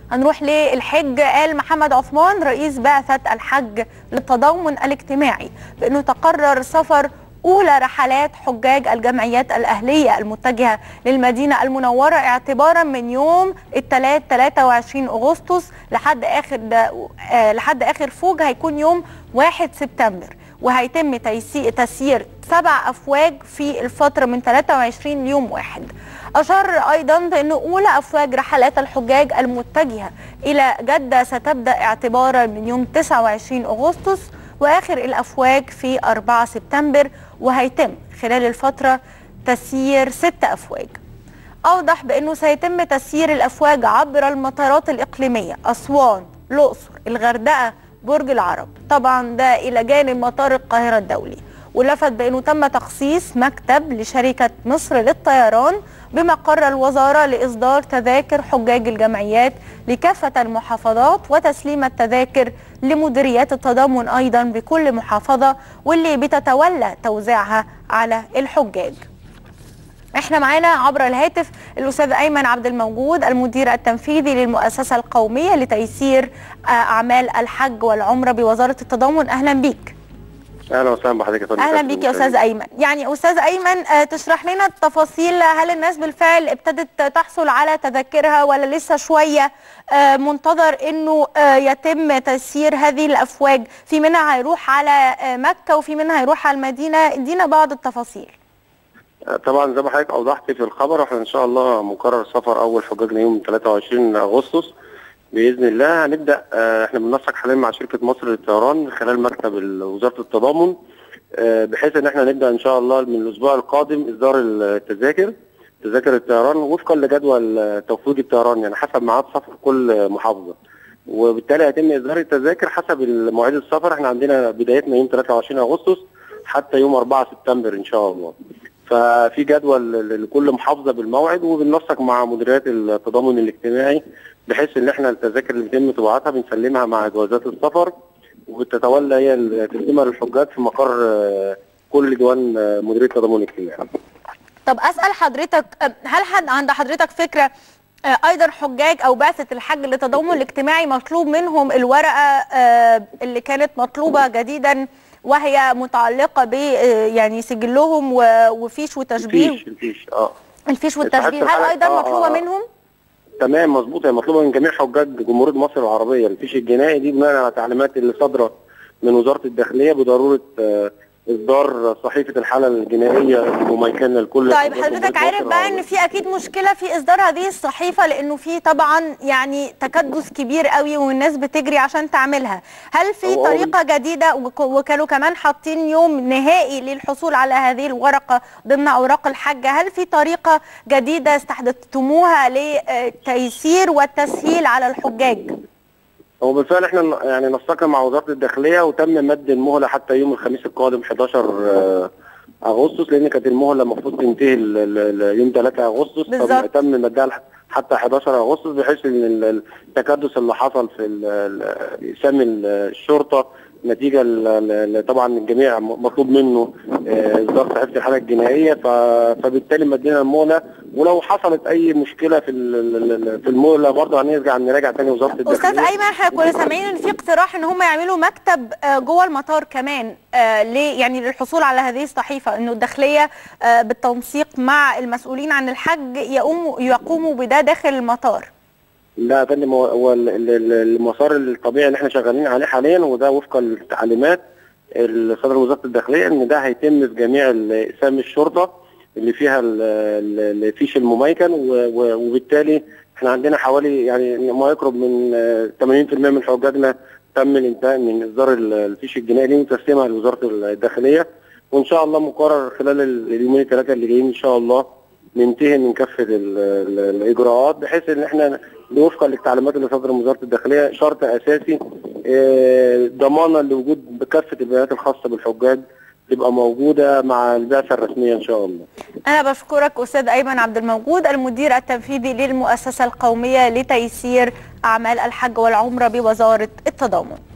هنروح للحج. قال محمد عثمان رئيس بعثة الحج للتضامن الاجتماعي بأنه تقرر سفر أولى رحلات حجاج الجمعيات الأهلية المتجهة للمدينة المنورة اعتبارا من يوم الثلاث 23 أغسطس لحد آخر فوج هيكون يوم 1 سبتمبر، وهيتم تسيير 7 أفواج في الفترة من 23 ليوم 1. أشار أيضا بأن أولى أفواج رحلات الحجاج المتجهة إلى جدة ستبدأ اعتبارا من يوم 29 أغسطس، وآخر الأفواج في 4 سبتمبر، وهيتم خلال الفترة تسيير 6 أفواج. أوضح بأنه سيتم تسيير الأفواج عبر المطارات الإقليمية أسوان، الأقصر، الغردقة، برج العرب، طبعا ده إلى جانب مطار القاهرة الدولي. ولفت بأنه تم تخصيص مكتب لشركة مصر للطيران بمقر الوزارة لإصدار تذاكر حجاج الجمعيات لكافة المحافظات، وتسليم التذاكر لمديريات التضامن أيضا بكل محافظة، واللي بتتولى توزيعها على الحجاج. احنا معانا عبر الهاتف الأستاذ أيمن عبد الموجود المدير التنفيذي للمؤسسة القومية لتيسير أعمال الحج والعمرة بوزارة التضامن. أهلا بيك. اهلا وسهلا بحضرتك يا فندم. اهلا بيك يا استاذ ايمن. يعني استاذ ايمن، تشرح لنا التفاصيل، هل الناس بالفعل ابتدت تحصل على تذاكرها ولا لسه شويه منتظر انه يتم تسيير هذه الافواج؟ في منها هيروح على مكه وفي منها هيروح على المدينه، ادينا بعض التفاصيل. طبعا زي ما حضرتك اوضحت في الخبر، احنا ان شاء الله مقرر سفر اول حجاجنا يوم 23 اغسطس باذن الله. هنبدا احنا بننسق حاليا مع شركه مصر للطيران من خلال مكتب وزاره التضامن، بحيث ان احنا نبدا ان شاء الله من الاسبوع القادم اصدار تذاكر الطيران وفقا لجدول توفير الطيران، يعني حسب ميعاد سفر كل محافظه، وبالتالي هيتم اصدار التذاكر حسب مواعيد السفر. احنا عندنا بدايتنا يوم 23 اغسطس حتى يوم 4 سبتمبر ان شاء الله. ففي جدول لكل محافظه بالموعد، وبننسق مع مديريات التضامن الاجتماعي بحيث ان احنا التذاكر اللي بيتم طباعتها بنسلمها مع جوازات السفر، وبتتولى هي تسليمها للحجاج في مقر كل ديوان مديريه التضامن الاجتماعي. طب اسال حضرتك، هل عند حضرتك فكره ايضا حجاج او بعثه الحج للتضامن الاجتماعي مطلوب منهم الورقه اللي كانت مطلوبه جديدا وهي متعلقه ب يعني سجلهم وفيش وتشبيه؟ الفيش والتشبيه هل ايضا مطلوبه منهم؟ تمام مظبوط، هي مطلوبه من جميع حجاج جمهوريه مصر العربيه. الفيش الجنائي دي بناء على تعليمات اللي صادره من وزاره الداخليه بضروره اصدار صحيفه الحاله الجنائيه المميكنه لكل. طيب حضرتك عارف بقى ان في اكيد مشكله في اصدار هذه الصحيفه، لانه في طبعا يعني تكدس كبير قوي والناس بتجري عشان تعملها. هل في طريقه جديده؟ وكانوا كمان حاطين يوم نهائي للحصول على هذه الورقه ضمن اوراق الحج. هل في طريقه جديده استحدثتموها للتيسير والتسهيل على الحجاج؟ هو بالفعل احنا يعني نسقنا مع وزاره الداخليه وتم مد المهله حتى يوم الخميس القادم 11 اغسطس، لان كانت المهله المفروض تنتهي يوم 3 اغسطس، فتم مدها حتى 11 اغسطس بحيث ان التكدس اللي حصل في اقسام الشرطه نتيجه طبعا الجميع مطلوب منه اصدار صحيفه الحاله الجنائيه، فبالتالي مدينا المهله، ولو حصلت اي مشكله في المهله برضه نراجع تاني وزاره الداخليه. استاذ ايمن، احنا كنا سامعين ان في اقتراح ان هم يعملوا مكتب جوه المطار كمان يعني للحصول على هذه الصحيفه، انه الداخليه بالتنسيق مع المسؤولين عن الحج يقوموا بده داخل المطار. لا يا فندم، هو المسار الطبيعي اللي احنا شغالين عليه حاليا، وده وفقا للتعليمات اللي صدر وزاره الداخليه، ان ده هيتم في جميع اقسام الشرطه اللي فيها الفيش المميكن، وبالتالي احنا عندنا حوالي يعني ما يقرب من 80% من حجاجنا تم الانتهاء من اصدار الفيش الجنائي ليه وتسليمها لوزاره الداخليه، وان شاء الله مقرر خلال اليومين الثلاثه اللي جايين ان شاء الله ننتهي من كافه الاجراءات، بحيث ان احنا وفقا للتعليمات اللي صدر من وزاره الداخليه شرط اساسي ضمانا لوجود كافه البيانات الخاصه بالحجاج تبقى موجوده مع البعثه الرسميه ان شاء الله. انا بشكرك استاذ ايمن عبد الموجود المدير التنفيذي للمؤسسه القوميه لتيسير اعمال الحج والعمره بوزاره التضامن.